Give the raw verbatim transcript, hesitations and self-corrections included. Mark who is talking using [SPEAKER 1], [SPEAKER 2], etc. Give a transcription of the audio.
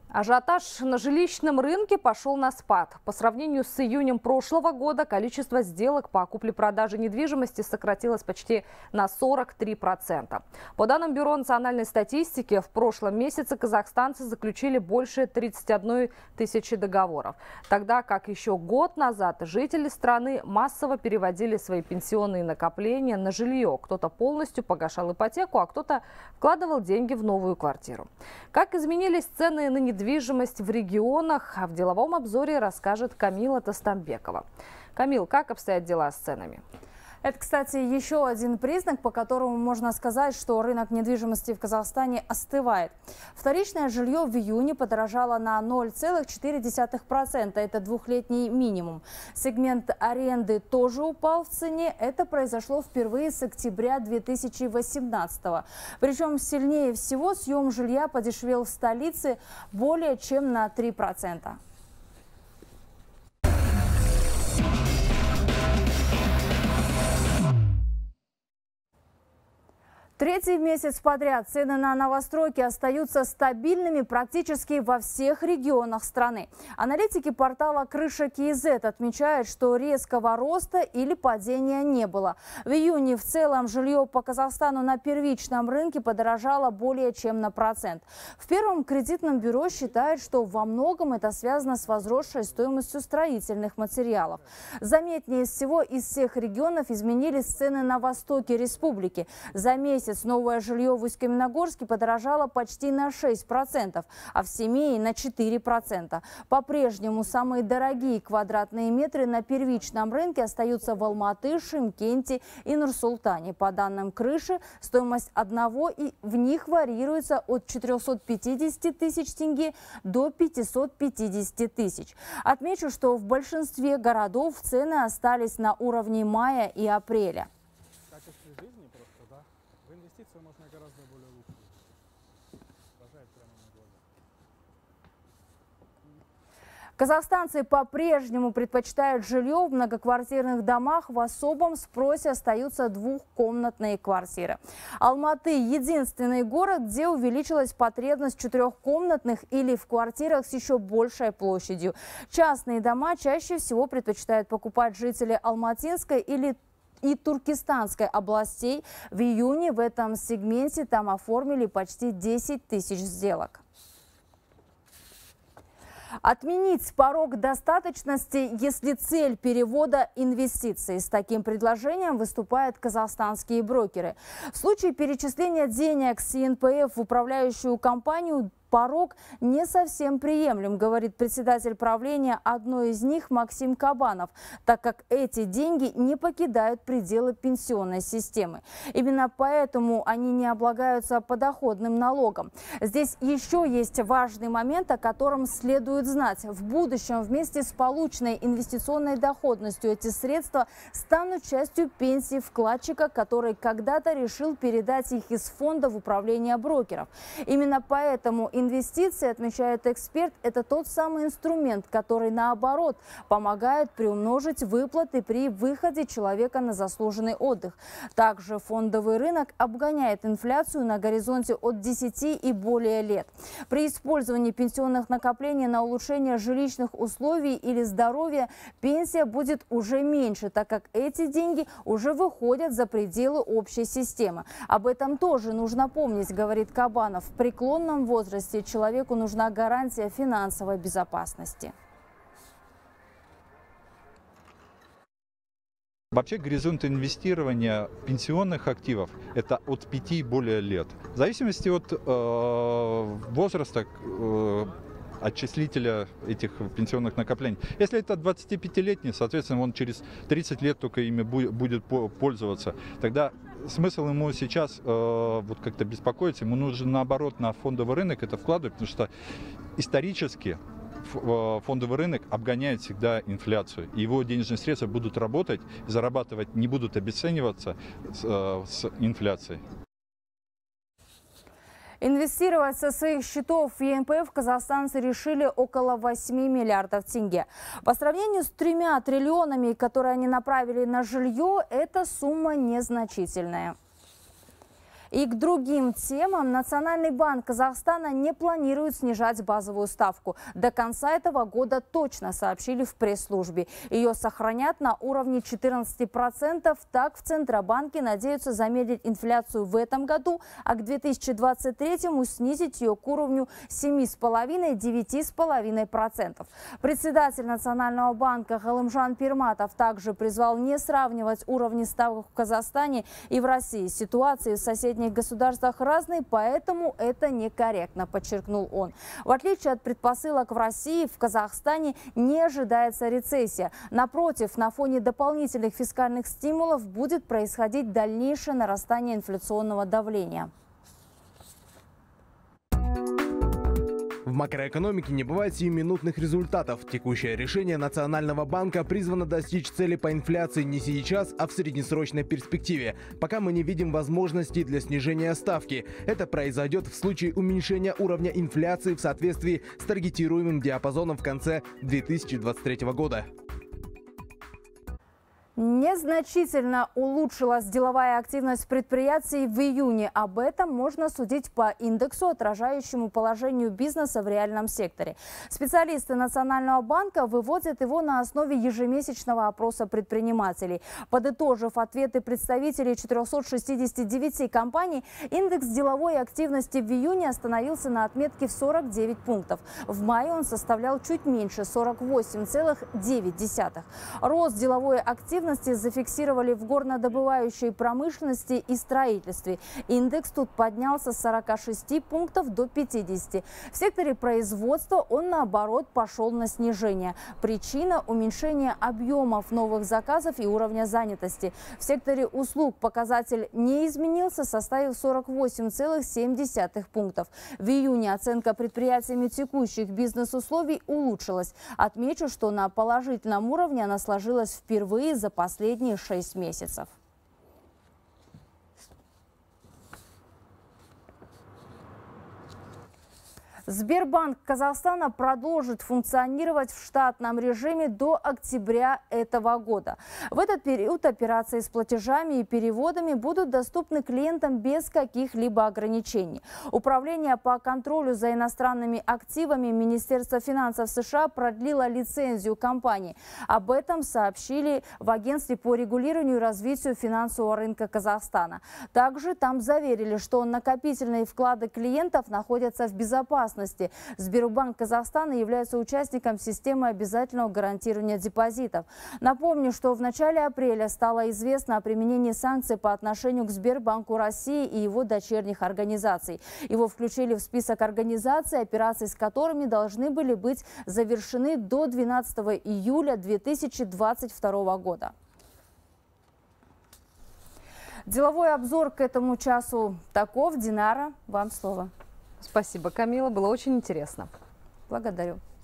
[SPEAKER 1] Ажиотаж на жилищном рынке пошел на спад. По сравнению с июнем прошлого года количество сделок по купле-продаже недвижимости сократилось почти на сорок три процента. По данным Бюро национальной статистики, в прошлом месяце казахстанцы заключили больше тридцати одной тысячи договоров. Тогда как еще год назад жители страны массово переводили свои пенсионные накопления на жилье. Кто-то полностью погашал ипотеку, а кто-то вкладывал деньги в новую квартиру. Как изменились цены на недвижимость? Недвижимость в регионах, а в деловом обзоре расскажет Камила Тастамбекова. Камил, как обстоят дела с ценами?
[SPEAKER 2] Это, кстати, еще один признак, по которому можно сказать, что рынок недвижимости в Казахстане остывает. Вторичное жилье в июне подорожало на ноль целых четыре десятых процента. Это двухлетний минимум. Сегмент аренды тоже упал в цене. Это произошло впервые с октября две тысячи восемнадцатого. Причем сильнее всего съем жилья подешевел в столице более чем на три процента. Третий месяц подряд цены на новостройки остаются стабильными практически во всех регионах страны. Аналитики портала Крыша КИЗ отмечают, что резкого роста или падения не было. В июне в целом жилье по Казахстану на первичном рынке подорожало более чем на процент. В Первом кредитном бюро считают, что во многом это связано с возросшей стоимостью строительных материалов. Заметнее всего из всех регионов изменились цены на востоке республики. За месяц новое жилье в Усть-Каменогорске подорожало почти на шесть процентов, а в Семее на четыре процента. По-прежнему самые дорогие квадратные метры на первичном рынке остаются в Алматы, Шымкенте и Нур-Султане. По данным Крыши, стоимость одного и в них варьируется от четырёхсот пятидесяти тысяч тенге до пятисот пятидесяти тысяч. Отмечу, что в большинстве городов цены остались на уровне мая и апреля.
[SPEAKER 3] Можно гораздо более лучше. Поражает прямо на глаза.
[SPEAKER 2] Казахстанцы по-прежнему предпочитают жилье в многоквартирных домах. В особом спросе остаются двухкомнатные квартиры. Алматы – единственный город, где увеличилась потребность в четырехкомнатных или в квартирах с еще большей площадью. Частные дома чаще всего предпочитают покупать жители Алматинской или и Туркестанской областей. В июне в этом сегменте там оформили почти десять тысяч сделок. Отменить порог достаточности, если цель перевода инвестиций. С таким предложением выступают казахстанские брокеры. В случае перечисления денег с эн пэ эф в управляющую компанию порог не совсем приемлем, говорит председатель правления одной из них Максим Кабанов, так как эти деньги не покидают пределы пенсионной системы. Именно поэтому они не облагаются подоходным налогом. Здесь еще есть важный момент, о котором следует знать. В будущем вместе с полученной инвестиционной доходностью эти средства станут частью пенсии вкладчика, который когда-то решил передать их из фонда в управление брокеров. Именно поэтому инвестиции, отмечает эксперт, это тот самый инструмент, который, наоборот, помогает приумножить выплаты при выходе человека на заслуженный отдых. Также фондовый рынок обгоняет инфляцию на горизонте от десяти и более лет. При использовании пенсионных накоплений на улучшение жилищных условий или здоровья пенсия будет уже меньше, так как эти деньги уже выходят за пределы общей системы. Об этом тоже нужно помнить, говорит Кабанов. В преклонном возрасте человеку нужна гарантия финансовой безопасности.
[SPEAKER 4] Вообще горизонт инвестирования пенсионных активов – это от пяти и более лет. В зависимости от э, возраста э, отчислителя этих пенсионных накоплений. Если это двадцатипятилетний, соответственно, он через тридцать лет только ими будет пользоваться. Тогда смысл ему сейчас э, вот как-то беспокоиться, ему нужно наоборот на фондовый рынок это вкладывать, потому что исторически фондовый рынок обгоняет всегда инфляцию. И его денежные средства будут работать, зарабатывать, не будут обесцениваться с, э, с инфляцией.
[SPEAKER 2] Инвестировать со своих счетов в е эн пэ эф казахстанцы решили около восьми миллиардов тенге. По сравнению с тремя триллионами, которые они направили на жилье, эта сумма незначительная. И к другим темам. Национальный банк Казахстана не планирует снижать базовую ставку. До конца этого года точно, сообщили в пресс-службе. Ее сохранят на уровне четырнадцати процентов. Так в Центробанке надеются замедлить инфляцию в этом году, а к две тысячи двадцать третьему снизить ее к уровню семи с половиной — девяти с половиной процентов. Председатель Национального банка Галымжан Пирматов также призвал не сравнивать уровни ставок в Казахстане и в России. Ситуации в соседних государствах разные, поэтому это некорректно, подчеркнул он. В отличие от предпосылок в России, в Казахстане не ожидается рецессия. Напротив, на фоне дополнительных фискальных стимулов будет происходить дальнейшее нарастание инфляционного давления.
[SPEAKER 5] В макроэкономике не бывает сиюминутных результатов. Текущее решение Национального банка призвано достичь цели по инфляции не сейчас, а в среднесрочной перспективе, пока мы не видим возможностей для снижения ставки. Это произойдет в случае уменьшения уровня инфляции в соответствии с таргетируемым диапазоном в конце две тысячи двадцать третьего года.
[SPEAKER 2] Незначительно улучшилась деловая активность предприятий в июне. Об этом можно судить по индексу, отражающему положению бизнеса в реальном секторе. Специалисты Национального банка выводят его на основе ежемесячного опроса предпринимателей. Подытожив ответы представителей четырёхсот шестидесяти девяти компаний, индекс деловой активности в июне остановился на отметке в сорок девять пунктов. В мае он составлял чуть меньше — сорок восемь целых девять десятых. Рост деловой активности зафиксировали в горнодобывающей промышленности и строительстве. Индекс тут поднялся с сорока шести пунктов до пятидесяти. В секторе производства он, наоборот, пошел на снижение. Причина – уменьшение объемов новых заказов и уровня занятости. В секторе услуг показатель не изменился, составив сорок восемь целых семь десятых пунктов. В июне оценка предприятиями текущих бизнес-условий улучшилась. Отмечу, что на положительном уровне она сложилась впервые за последние шесть месяцев. Сбербанк Казахстана продолжит функционировать в штатном режиме до октября этого года. В этот период операции с платежами и переводами будут доступны клиентам без каких-либо ограничений. Управление по контролю за иностранными активами Министерства финансов США продлило лицензию компании. Об этом сообщили в Агентстве по регулированию и развитию финансового рынка Казахстана. Также там заверили, что накопительные вклады клиентов находятся в безопасности. Сбербанк Казахстана является участником системы обязательного гарантирования депозитов. Напомню, что в начале апреля стало известно о применении санкций по отношению к Сбербанку России и его дочерних организаций. Его включили в список организаций, операции с которыми должны были быть завершены до двенадцатого июля две тысячи двадцать второго года. Деловой обзор к этому часу таков. Динара, вам слово.
[SPEAKER 1] Спасибо, Камила. Было очень интересно.
[SPEAKER 2] Благодарю.